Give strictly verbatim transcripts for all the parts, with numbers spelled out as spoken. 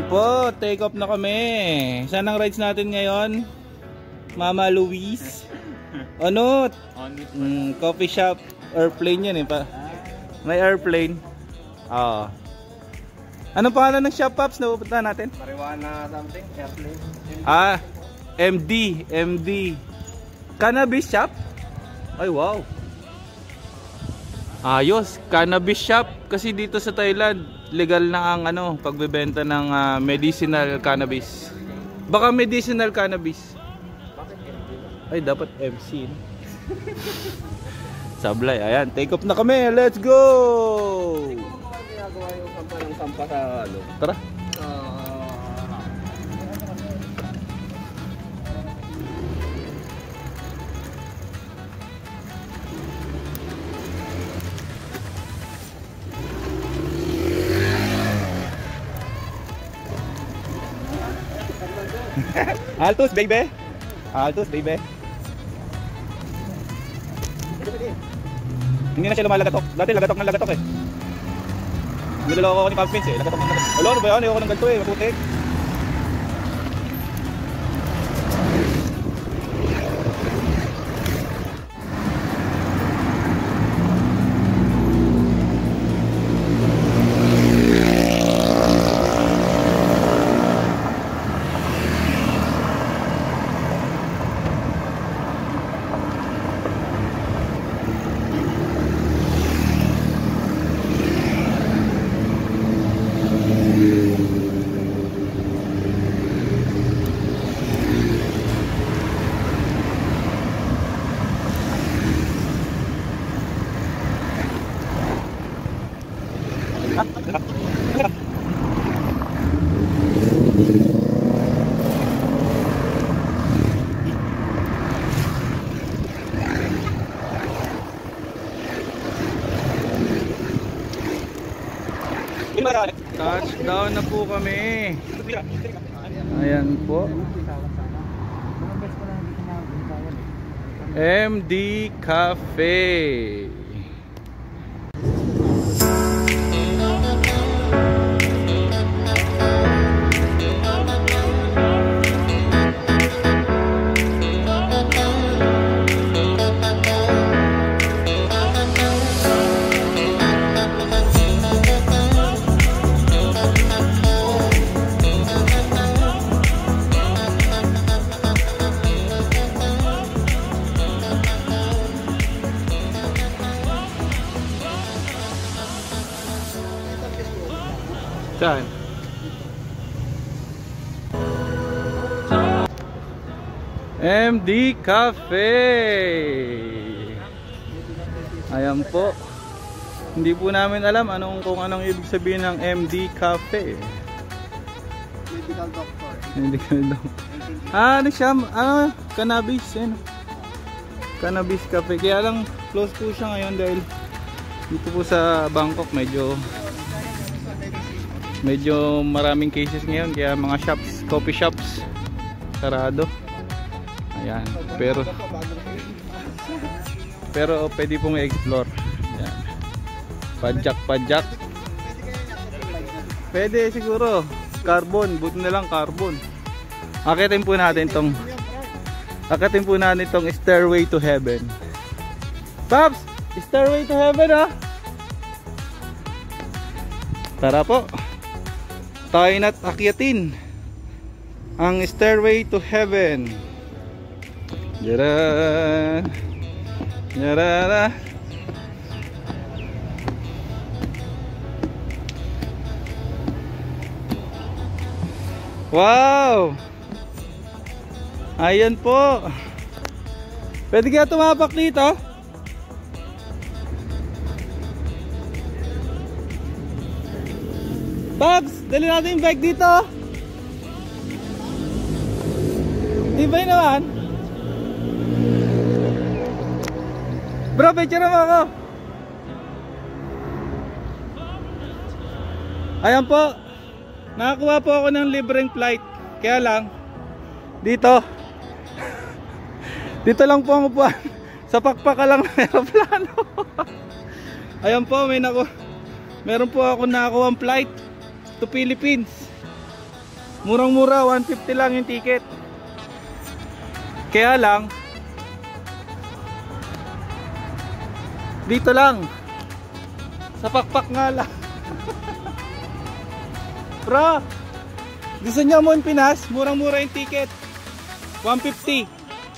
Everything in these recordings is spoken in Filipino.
po, take off na kami. Saan ang rides natin ngayon? Mama Louise. Onnut. Mm, coffee shop. Airplane yan eh pa. May airplane. Oo. Anong pangalan ng shop, Pops, na pupunta natin? Marijuana something, airplane. Ah, M D, M D. Cannabis shop? Ay, wow. Ayos, cannabis shop. Kasi dito sa Thailand, legal na ang ano, pagbebenta ng uh, medicinal cannabis. Baka medicinal cannabis. Ay, dapat M C. No? Sablay, ayan, take off na kami. Let's go! Ginagawa yung sampa ng sampa sa ano. Tara. Altos, baby. Altos, baby. Hindi na siya lumalagatok. Dati lagatok ng lagatok eh. Niloloko ko ni Pops Vince eh. Lagatok ng lagatok. Alo, ano ba yan? Ayoko ng ganito eh. Maputik. Touchdown na po kami. Ayan po. M D Caffe. Saan? M D Caffe. Ayan po. Hindi po namin alam anong kung anong ibig sabihin ng M D Caffe. Medical doctor. Medical doctor. Ah, ano siya? Ano? Cannabis. Ano? Cannabis Cafe. Kaya lang close po siya ngayon dahil dito po sa Bangkok medyo medyo maraming cases ngayon, kaya mga shops, coffee shops sarado. Ayan, pero pero pwede pong i-explore. Ayan, padyak padyak pwede siguro, carbon, buti na lang carbon. Akitin po natin tong akitin po natin tong Stairway to Heaven. Pops, Stairway to Heaven ha. Tara po, tayo na't akyatin ang Stairway to Heaven. Yaran, yarara. Wow, ayan po. Pwede kaya tumapak dito? Pops, dali natin yung bike dito. Di ba yun naman? Bro, picture mo ako. Ayan po, nakakuha po ako ng libreng flight. Kaya lang dito Dito lang po ang upuan. Sa pakpaka lang ng aeroplano. Ayan po, may naku meron po ako nakakuha ang flight to Philippines. Murang-mura, one fifty lang yung ticket. Kaya lang, dito lang. Sa pakpak nga lang. Bro, gusto nyo mo yung Pinas? Murang-mura yung ticket. one fifty.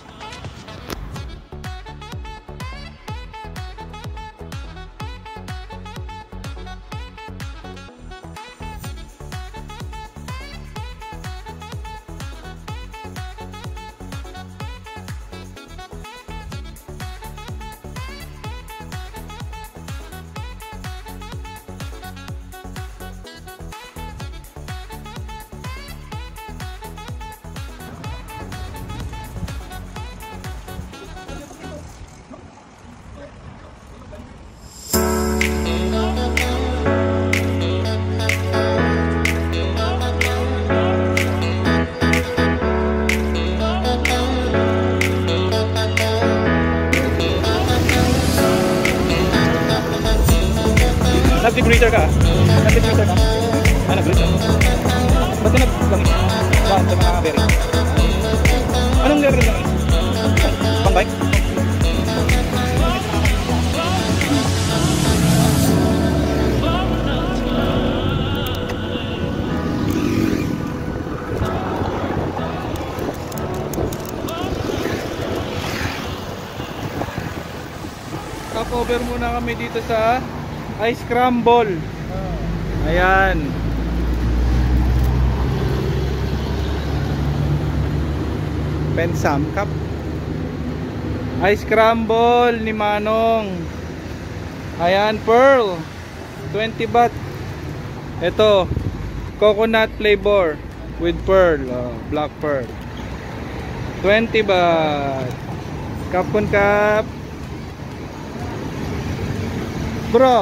Nag-debriser ka? Nag-debriser ka? Ah, nag-debriser. Ba't ka nag-langis? Saan? Sa mga berry? Anong level lang? Pang bike? Stop over muna kami dito sa ice scramble. Ayan. Pensam cup. Ice scramble ni Manong. Ayan, pearl. twenty baht. Ito, coconut flavor with pearl, oh, black pearl. twenty baht. Kapon kap. Bro.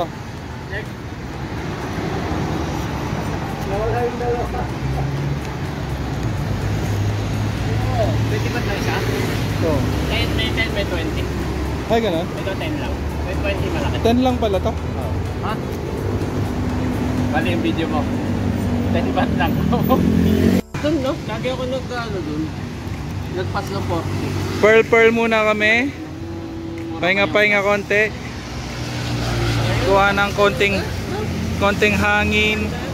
Nawala yung dalawa. twenty baht na isa? So. ten, may ten, may twenty. Ay, gano'n? Ito ten lang. May twenty malaki. ten lang pala to? Oh. Ha? Bali yung video mo. ten baht lang. Doon no? Lagi ako nag-ano doon. Nagpas ng forty. Pearl pearl muna kami. Pahinga-pahinga konti. Kuha ng konting konting hangin.